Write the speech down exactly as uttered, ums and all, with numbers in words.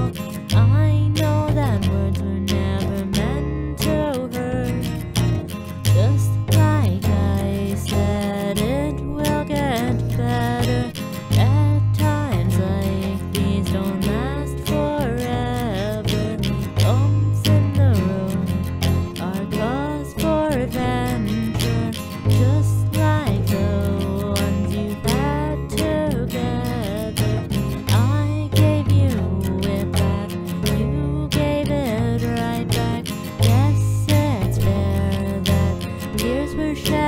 I know that words were never meant to hurt. Just like I said, it will get better. At times like these don't last forever. Bumps in the road are cause for adventure. Just like the ones you've had together. I gave you whiplash, you gave it right back. Guess it's fair that tears were shed.